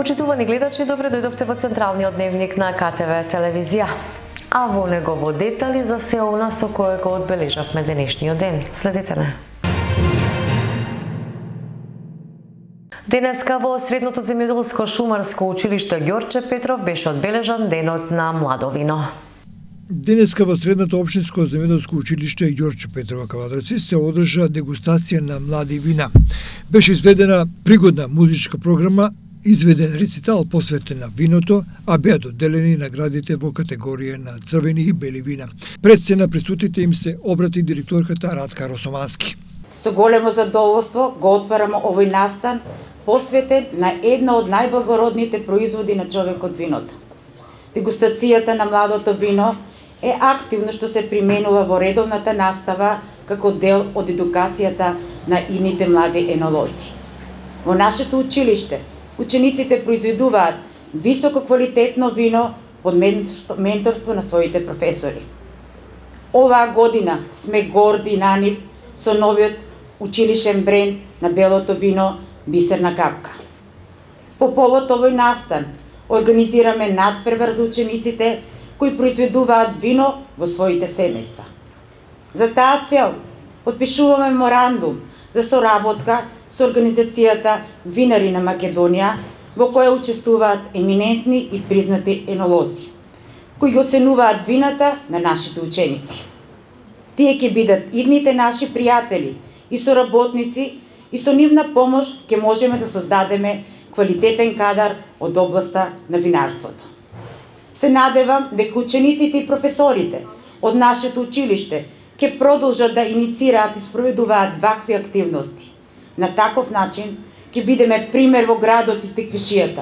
Почитувани гледачи, добре дојдовте во централниот дневник на КТВ телевизија. А во негово детали за се она со кое го одбележавме денешниот ден. Следете не. Денеска во Средното земјоделско шумарско училиште Ѓорче Петров беше одбележан денот на младовино. Денеска во Средното општинско земјоделско училиште Ѓорче Петрова Кавадарци се одржа дегустација на млади вина. Беше изведена пригодна музичка програма, изведен рецитал посветен на виното, а беа доделени наградите во категорија на црвени и бели вина. Пред се на присутите им се обрати директорката Радка Росомански. Со големо задоволство го отвараме овој настан посветен на една од најблагородните производи на човекот, виното. Дегустацијата на младото вино е активно што се применува во редовната настава како дел од едукацијата на идните млади енолози. Во нашето училиште учениците произведуваат високо квалитетно вино под менторство на своите професори. Оваа година сме горди на нив со новиот училишен бренд на белото вино Бисерна капка. По повод овој настан организираме надпревар за учениците кои произведуваат вино во своите семејства. За таа цел подпишуваме меморандум за соработка со организацијата Винари на Македонија, во која учествуваат еминентни и признати енолози, кои ги оценуваат вината на нашите ученици. Тие ќе бидат идните наши пријатели и соработници и со нивна помош ќе можеме да создадеме квалитетен кадар од областа на винарството. Се надевам дека учениците и професорите од нашето училиште ќе продолжат да иницираат и спроведуваат вакви активности. На таков начин ќе бидеме пример во градот и теквишијата.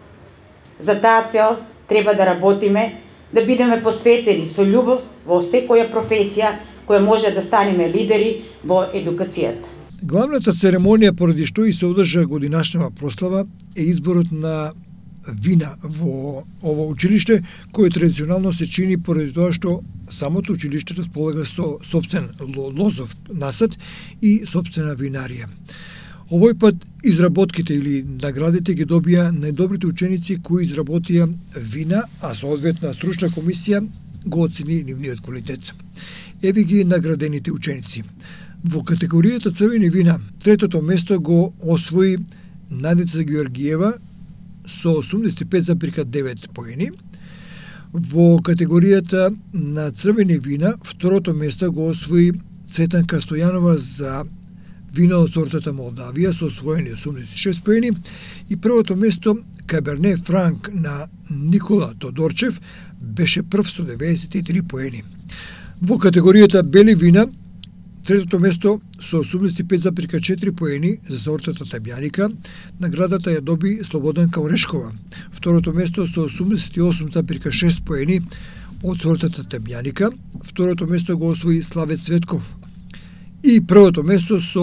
За таа цел треба да работиме, да бидеме посветени со љубов во секоја професија која може да станеме лидери во едукацијата. Главната церемонија поради што и се одржа годинашнава прослава е изборот на вина во ово училиште, кој традиционално се чини поради тоа што самото училиште располага со сопствен лозов насад и сопствена винарија. Овој пат изработките или наградите ги добија најдобрите ученици кои изработија вина, а соодветна стручна комисија го оцени нивниот квалитет. Еви ги наградените ученици. Во категоријата црвени вина, третото место го освои Надеца Георгиева со 85,9 поени. Во категоријата на црвени вина, второто место го освои Цветанка Стојанова за вино од сортата Молдавија со освоени 86 поени и првото место Каберне Франк на Никола Тодорчев беше прв со 93 поени. Во категоријата бели вина, третото место со 85,4 поени за сортата Табјаника, наградата ја доби Слободанка Орешкова. Второто место со 88,6 поени од сортата Табјаника, второто место го освои Славе Цветков. И првото место со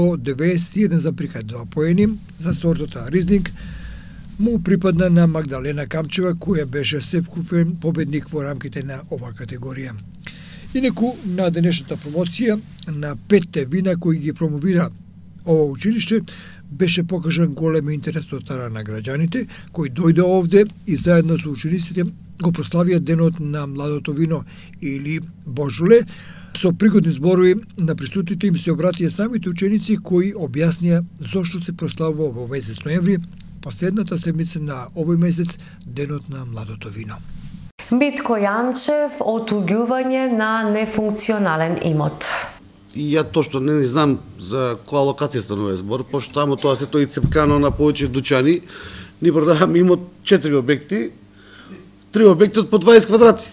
91,2 поени за сортата Ризлинг му припадна на Магдалена Камчева, која беше сепкувен победник во рамките на оваа категорија. Инаку на денешната промоција на 5 вина кои ги промовира ова училиште беше покажан голем интерес од страна на граѓаните кои дојде овде и заедно со учениците го прославија денот на младото вино или Божуле. Со пригодни зборови на присутите им се обратија самите ученици кои објаснија зошто се прославува во месец ноември, последната седмица на овој месец, денот на младото вино. Митко Јанчев, отуѓување на нефункционален имот. И ја точно не знам за која локација станува збор, пошто таму тоа се тој цепкано на повеќе дуќани. Ни продаваме имот 4 објекти, 3 објекти од по 20 квадрати.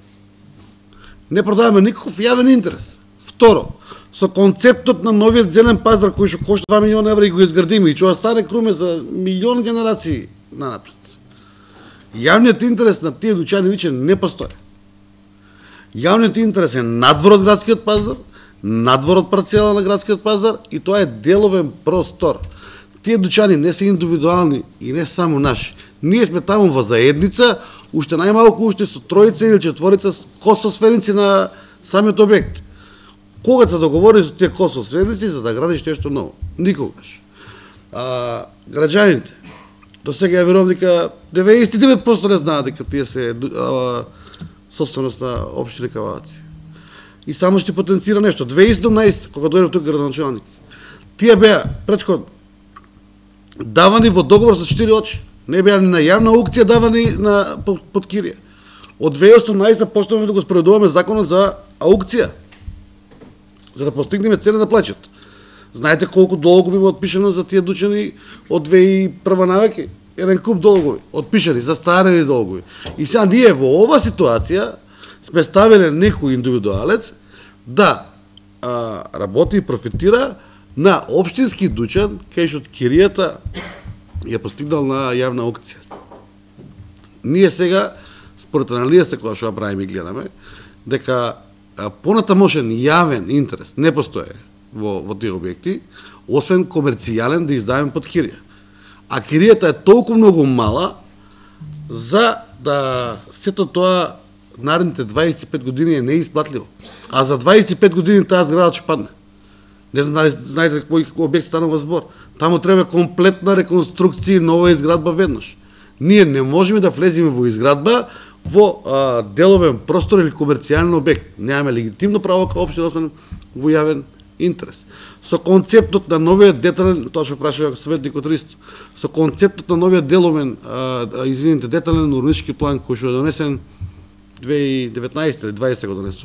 Не продаваме никаков јавен интерес. Второ, со концептот на новиот зелен пазар кој што кошта 2 милиона евра и го изградиме и ќе стане круме за милион генерации нанапред. Јавниот интерес на тие дуќани веќе не постои. Јавниот интерес е надвор од градскиот пазар, надвор од парцела на градскиот пазар и тоа е деловен простор. Тие дуќани не се индивидуални и не само наши. Ние сме таму во заедница, уште најмалку уште со тројца или четворица кососфеници на самиот објект. Кога се договори со тие кососфеници за да градиш нешто ново? Никогаш. Граѓаните До сега ја верувам дека 99% не знаат дека тие се собственост на општина Кавалаци. И само ще потенцира нешто. 2017, кога дојдев тук градоначалник, тие беа претходно давани во договор за 4 очи. Не беа ни на јавна аукција давани под кирија. Од 2018 почнавме да го спроведуваме законот за аукција, за да постигнеме цена на плаќот. Знаете колку долгови има отпишано за тие дучани од 2001 навеќе? Еден куп долгови, отпишани, застарени долгови. И сега ние во ова ситуација сме ставиле некој индивидуалец да работи и профитира на општински дучан, кај што киријата ја постигнал на јавна аукција. Ние сега, според анализа која што ја правиме и гледаме, дека понатамошен јавен интерес не постои во тие објекти, освен комерцијален да издаваме под кирија. А киријата е толку многу мала за да сето тоа наредните 25 години е неисплатливо. А за 25 години таа зграда ќе падне. Не знам дали знаете кој објект станува збор. Таму треба комплетна реконструкција и нова изградба веднаш. Ние не можеме да влеземе во изградба во деловен простор или комерцијален објект. Немаме легитимно право како општина освен во јавен интерес. Со концептот на новиот детален, тоа што прашува советникот Ристо, со концептот на новиот деловен, детален урбанистички план кој што е донесен 2019 или 2020 го донесува.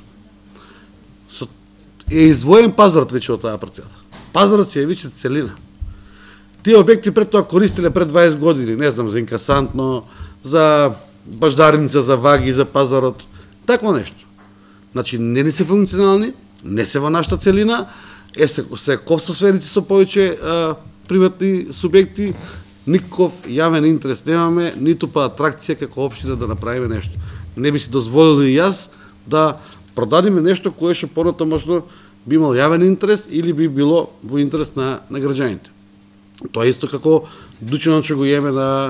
Е издвоен пазарот веќе од таа парцела. Пазарот се е веќе целина. Тие објекти пред тоа користеле пред 20 години, не знам, за инкасантно, за баждарница, за ваги, за пазарот, такво нешто. Значи, не се функционални, не се во нашата целина, се копсосферици со повеќе приватни субјекти, никаков јавен интерес немаме, ниту па атракција како општина да направиме нешто. Не би си дозволил и јас да продадиме нешто кое што понатамошно би имал јавен интерес или би било во интерес на граѓаните. Тоа е исто како дучинот што го имаме на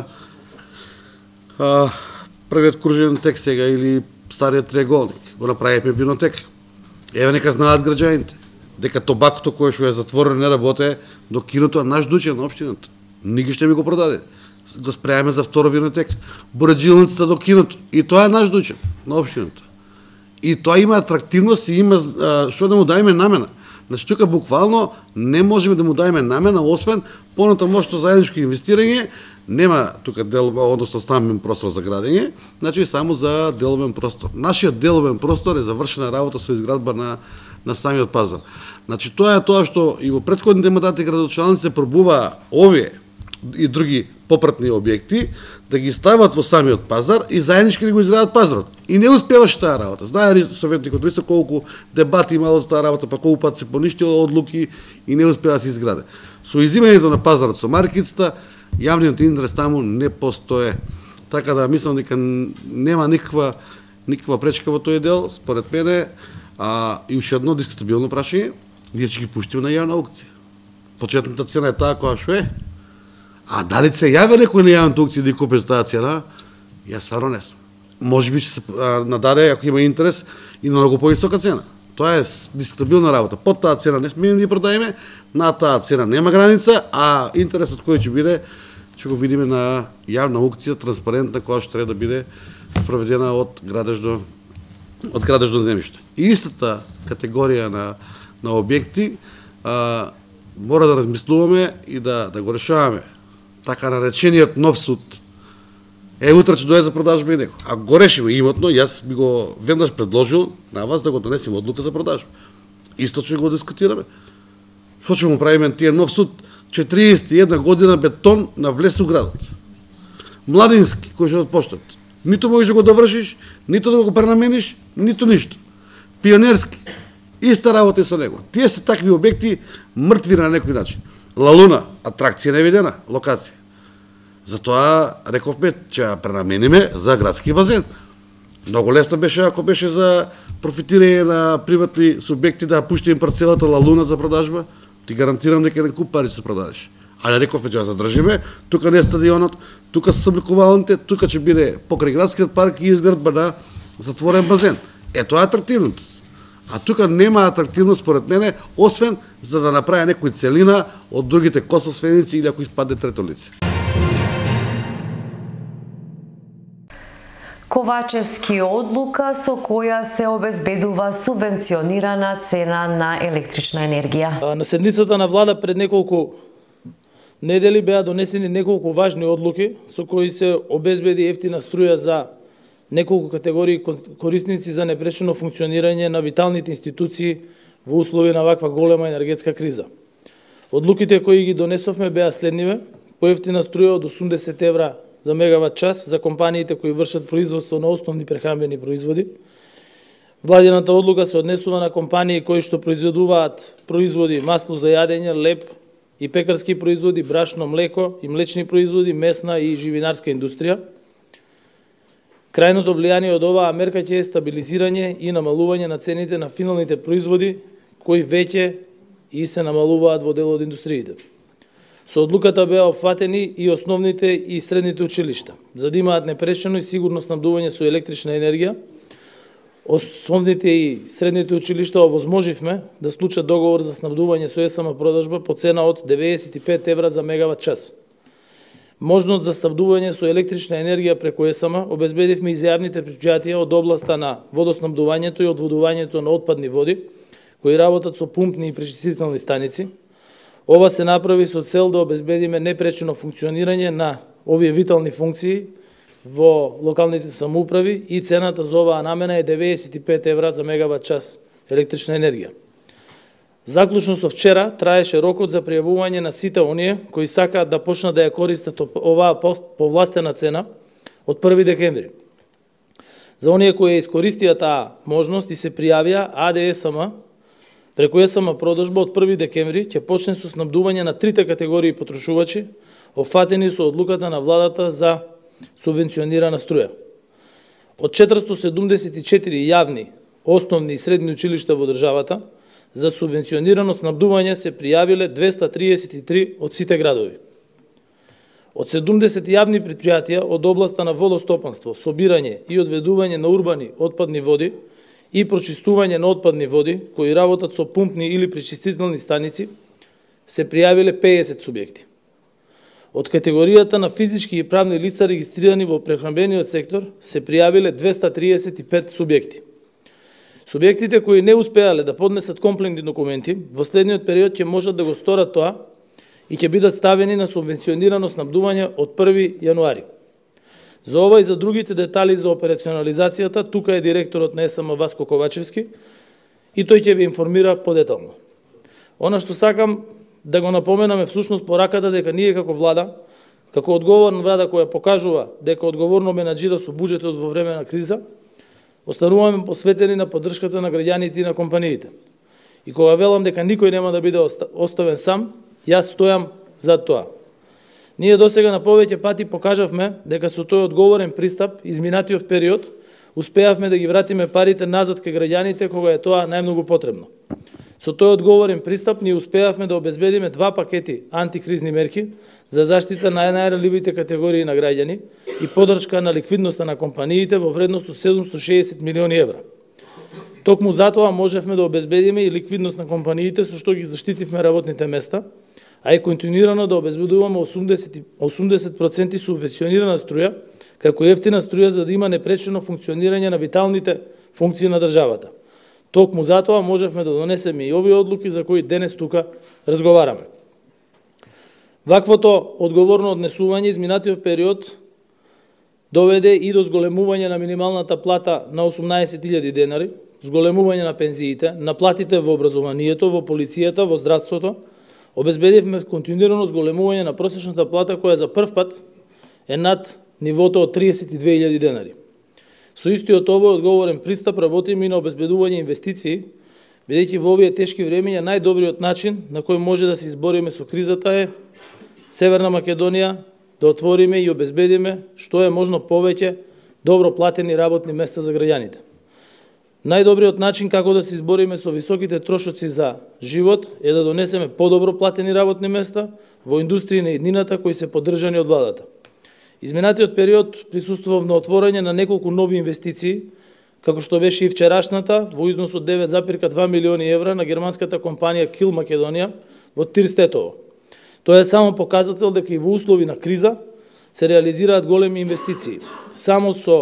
првиот кружен тек сега или стариот триаголник. Го направивме винотека. Еве нека знаат граѓаните дека тобакото кое што е затворено не работи, до киното наш дучин на општината. Никој ще ми го продаде. Го спреаме за второ винотека. Бораджилницата до киното. И тоа е наш дучин на општината. И тоа има атрактивност и има што да му дајме намена. Значи, тука буквално не можеме да му дајме намена, освен понатамошно заедничко инвестирање, нема тука односно стамбен простор за градење, значи само за деловен простор. Нашиот деловен простор е завршена работа со изградба на самиот пазар. Значи, тоа е тоа што и во претходните мандати градоначалници се пробува овие и други попратни објекти да ги стават во самиот пазар и заеднички да го изградат пазарот. И не успеваше таа работа. Знае советникот Ристо колку дебати имало за таа работа, па колку пат се поништило одлуки и не успеа да се изграде. Со изимањето на пазарот со маркицата, јавниот интерес таму не постое. Така да мислам дека нема никаква пречка во тој дел, според мене, и уште едно дискутабилно прашање, ние ќе ги пуштиме на јавна аукција. Почетната цена е таа која што е. А дали се јави некој на јавната аукција да ја купи за таа цена, јас стварно не сум. Може би ќе се нададе, ако има интерес, и на многу повисока цена. Тоа е дискутабилна работа. Под таа цена не сме да ја продаеме, на таа цена нема граница, а интересот кој ќе биде, ќе го видиме на јавна аукција, транспарентна, која што треба да биде спроведена од градежно земјиште. И истата категорија на објекти мора да размислуваме и да го решаваме. Така наречениот нов суд утре ќе дојде за продажба и некој. Ако го решиме имотно, јас би го веднаш предложил на вас да го донесеме одлука за продажба. Исто ќе го дискутираме. Што ќе му правиме тие нов суд? 41 година бетон на влез у градот. Младински, кој ќе отпоштат. Ниту можеш да го довршиш, ниту да го пренамениш, ниту ништо. Пионерски. Иста работа и со него. Тие се такви објекти мртви на некој начин. Лалуна, атракција невидена, локација. Затоа рековме че ја пренамениме за градски базен. Многу лесно беше ако беше за профитирање на приватни субјекти да пуштиме парцелата Лалуна за продажба. Ти гарантирам дека не куп пари ќе се продадеш. Але рековме че ја задржиме, тука не е стадионот, тука се обликувалните, тука ќе биде покрај градскиот парк и изградба на затворен базен. Тоа е атрактивност. А тука нема атрактивност според мене, освен за да направи некој целина од другите косовсвеници или ако испаде трето лице. Ковачевски одлука со која се обезбедува субвенционирана цена на електрична енергија. На седницата на влада пред неколку недели беа донесени неколку важни одлуки со кои се обезбеди ефтина струја за неколку категории корисници за непречено функционирање на виталните институции во услови на ваква голема енергетска криза. Одлуките кои ги донесовме беа следниве: поевтина струја од 80 евра за мегават час за компаниите кои вршат производство на основни прехранбени производи. Владината одлука се однесува на компании кои што произведуваат производи масло за јадење, леп и пекарски производи, брашно, млеко и млечни производи, месна и живинарска индустрија. Крајното влијание од оваа мерка ќе е стабилизирање и намалување на цените на финалните производи кои веќе и се намалуваат во дел од индустриите. Со одлуката беа опфатени и основните и средните училишта, за да имаат непречено и сигурно снабдување со електрична енергија. Основните и средните училишта овозможивме да склучат договор за снабдување со СМ продажба по цена од 95 евра за мегават час. Можност за снабдување со електрична енергија преку СМ обезбедивме и за јавните претпријатија од областа на водоснабдувањето и одводувањето на отпадни води, кои работат со пумпни и пречистителни станици. Ова се направи со цел да обезбедиме непречено функционирање на овие витални функции во локалните самоуправи и цената за оваа намена е 95 евра за мегават час електрична енергија. Заклучно со вчера траеше рокот за пријавување на сите оние кои сакаат да почнат да ја користат оваа повластена цена од 1 декември. За оние кои ја искористија таа можност и се пријавија, АДСМ преку СМ продажба од 1 декември ќе почне со снабдување на трите категории потрошувачи, опфатени со одлуката на владата за субвенционирана струја. Од 474 јавни, основни и средни училишта во државата, за субвенционирано снабдување се пријавиле 233 од сите градови. Од 70 јавни предпријатија од областа на водостопанство, собирање и одведување на урбани отпадни води и прочистување на отпадни води, кои работат со пумпни или пречистителни станици, се пријавиле 50 субјекти. Од категоријата на физички и правни лица регистрирани во прехранбениот сектор се пријавиле 235 субјекти. Субјектите кои не успеале да поднесат комплексни документи, во следниот период ќе можат да го сторат тоа и ќе бидат ставени на субвенционирано снабдување од 1 јануари. За ова и за другите детали за операционализацијата, тука е директорот на СМ Васко Ковачевски и тој ќе ви информира подетално. Она што сакам да го напоменаме всушност пораката дека ние како влада, како одговорна влада која покажува дека одговорно менаџира со буџетот во време на криза, остануваме посветени на поддршката на граѓаните и на компаниите. И кога велам дека никој нема да биде оставен сам, јас стојам за тоа. Ние досега на повеќе пати покажавме дека со тој одговорен пристап изминатиот период успеавме да ги вратиме парите назад кај граѓаните кога е тоа најмногу потребно. Со тој одговорен пристап ние успеавме да обезбедиме 2 пакети антикризни мерки за заштита на најранливите категории на граѓани и поддршка на ликвидноста на компаниите во вредност од 760 милиони евра. Токму затоа можевме да обезбедиме и ликвидност на компаниите со што ги заштитивме работните места, а и континуирано да обезбедуваме 80% субвенционирана струја, како ефтина струја за да има непречено функционирање на виталните функции на државата. Токму затоа можевме да донесеме и овие одлуки за кои денес тука разговараме. Ваквото одговорно однесување изминатиот период доведе и до зголемување на минималната плата на 18.000 денари, зголемување на пензиите, на платите во образованието, во полицијата, во здравството. Обезбедивме континуирано зголемување на просечната плата која за прв пат е над нивото од 32.000 денари. Со истиот овој одговорен пристап работиме и на обезбедување инвестиции, бидејќи во овие тешки времиња најдобриот начин на кој може да се избориме со кризата е Северна Македонија да отвориме и обезбедиме што е можно повеќе добро платени работни места за граѓаните. Најдобриот начин како да се избориме со високите трошоци за живот е да донесеме подобро платени работни места во индустрии на иднината кои се поддржани од владата. Изминатиот период присуствував на отворање на неколку нови инвестиции, како што беше и вчерашната во износ од 9,2 милиони евра на германската компанија Кил Македонија во Тирстетово. Тоа е само показател дека и во услови на криза се реализираат големи инвестиции. Само со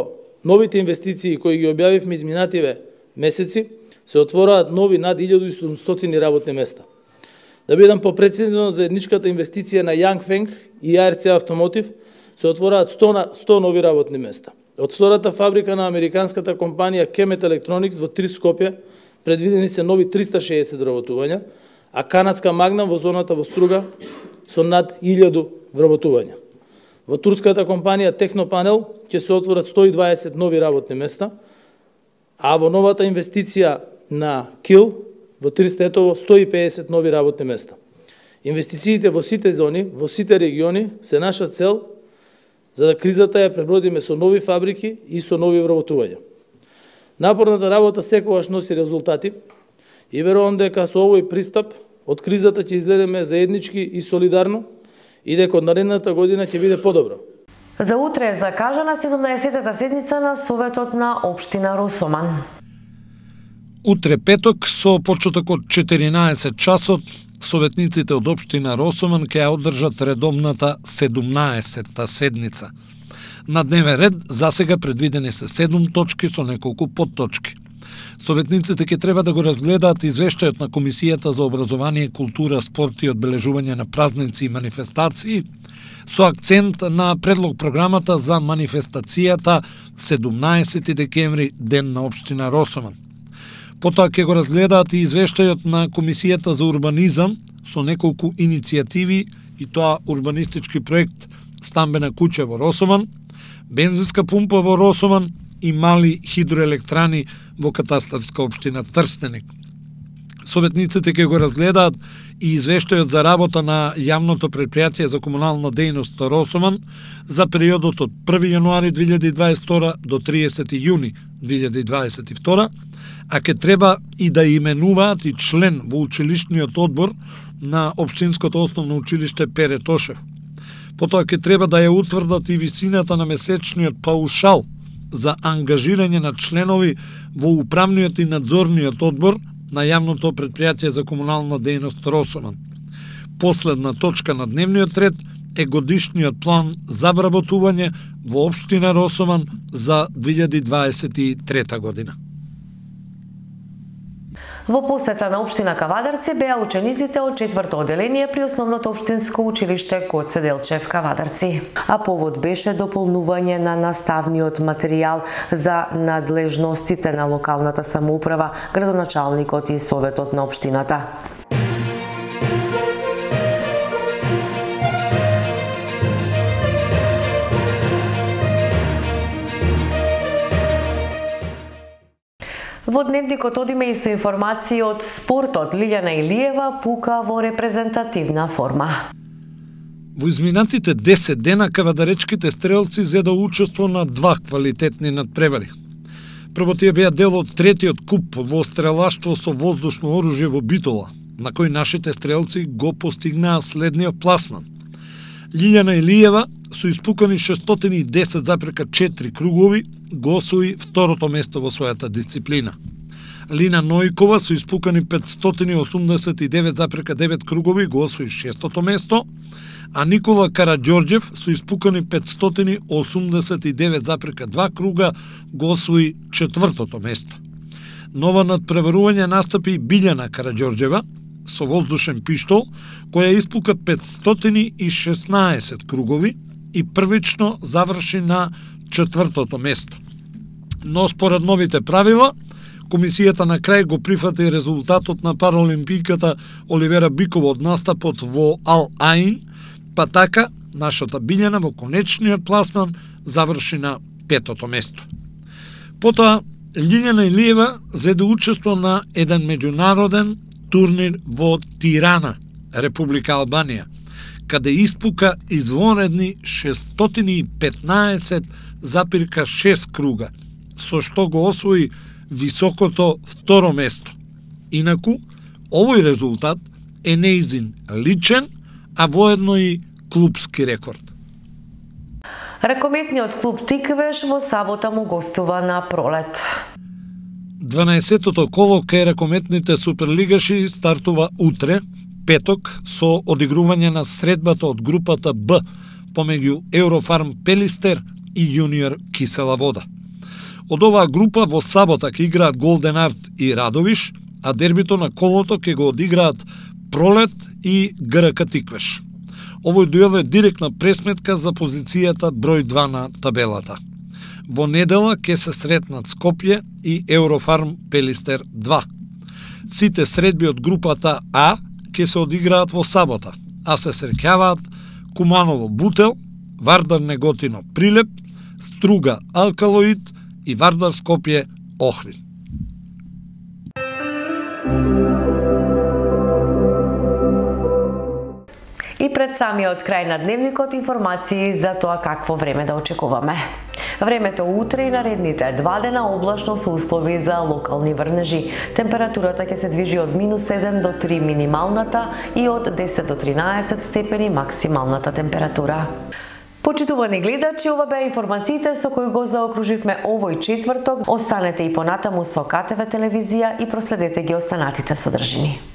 новите инвестиции кои ги објавивме изминативе месеци, се отвораат нови над 1700 работни места. Да бидам попрецизно, за едничката инвестиција на Янгфенг и ARC Автомотив се отвораат 100 нови работни места. Од втората фабрика на американската компанија Kemet Electronics во 3 Скопје предвидени се нови 360 вработувања, а канадска Магнам во зоната во Струга со над 1000 вработувања. Во турската компанија Технопанел ќе се отворат 120 нови работни места, а во новата инвестиција на Кил во Тристетово 150 нови работни места. Инвестициите во сите зони, во сите региони се наша цел за да кризата ја пребродиме со нови фабрики и со нови вработувања. Напорната работа секогаш носи резултати и верувам дека со овој пристап од кризата ќе излеземе заеднички и солидарно и дека од наредната година ќе биде подобро. За утре е закажана 17-та седница на Советот на општина Росоман. Утре петок со почеток од 14 часот советниците од општина Росоман ќе ја одржат редовната 17-та седница. На дневен ред засега предвидени се 7 точки со неколку подточки. Советниците ќе треба да го разгледаат извештајот на Комисијата за образование, култура, спорт и одбележување на празници и манифестации со акцент на предлог програмата за манифестацијата 17 декември, ден на општина Росоман. Потоа ќе го разгледаат и извештајот на Комисијата за урбанизам со неколку иницијативи, и тоа урбанистички проект Стамбена куќа во Росоман, бензинска пумпа во Росоман и мали хидроелектрани во катастарска општина Трстеник. Советниците ќе го разгледаат и извештајот за работа на јавното предпријатие за комунална дејност Росоман за периодот од 1 јануари 2022 до 30 јуни 2022, а ќе треба и да именуваат и член во училишниот одбор на Општинското основно училиште Пере Тошев. Потоа ќе треба да ја утврдат и висината на месечниот паушал за ангажирање на членови во управниот и надзорниот одбор на јавното предпријатие за комунална дејност Росоман. Последна точка на дневниот ред е годишниот план за вработување во општина Росоман за 2023 година. Во посета на општина Кавадарци беа учениците од 4-то одделение при основното општинско училиште Гоце Делчев Кавадарци. А повод беше дополнување на наставниот материјал за надлежностите на локалната самоуправа, градоначалникот и советот на општината. Во дневникот одиме и со информации од спортот. Лилјана Илиева пука во репрезентативна форма. Во изминатите 10 дена кавадаречките стрелци зеда учество на 2 квалитетни надпревари. Прво тие беа дел од третиот куп во стрелаштво со воздушно оружје во Битола, на кој нашите стрелци го постигнаа следниот пласман. Лилјана Илиева со испукани 610,4 кругови го освои второто место во својата дисциплина. Лина Нојкова со испукани 589,9 кругови го освои шестото место, а Никола Караѓорđев со испукани 589,2 круга го освои четвртото место. Нова надпреварување настапи и Билјана Караѓорđева со воздушен пиштол, која испука 516 кругови и првично заврши на четвртото место. Но според новите правила, комисијата на крај го прифати резултатот на параолимпијката Оливера Бикова од настапот во Ал Аин, па така нашата Билјана во конечниот пласман заврши на петото место. Потоа, Лилјана Илиева зеде учество на еден меѓународен турнир во Тирана, Република Албанија, каде испука извонредни 615,6 круга, со што го освои високото второ место. Инаку, овој резултат е неизин личен, а воедно и клубски рекорд. Ракометниот клуб Тиквеш во сабота му гостува на Пролет. 12-тото коло кај ракометните суперлигаши стартува утре, петок, со одигрување на средбата од групата Б помеѓу Еврофарм Пелистер и Јуниор Кисела Вода. Од оваа група во сабота ќе играат Голден Арт и Радовиш, а дербито на колото ќе го одиграат Пролет и ГРК Тиквеш. Овој дуел е директна пресметка за позицијата број 2 на табелата. Во недела ќе се сретнат Скопје и Еврофарм Пелистер 2. Сите средби од групата А ќе се одиграат во сабота, а се среќаваат Куманово Бутел, Вардар Неготино Прилеп, Струга Алкалоид и Вардар Скопје Охрид. И пред самиот крај на дневникот информации за тоа какво време да очекуваме. Времето утре и наредните 2 дена облачно со услови за локални врнежи. Температурата ќе се движи од -7 до 3 минималната и од 10 до 13 степени максималната температура. Почитувани гледачи, ова беа информациите со кои го заокруживме овој четврток. Останете и понатаму со КТВ телевизија и проследете ги останатите содржини.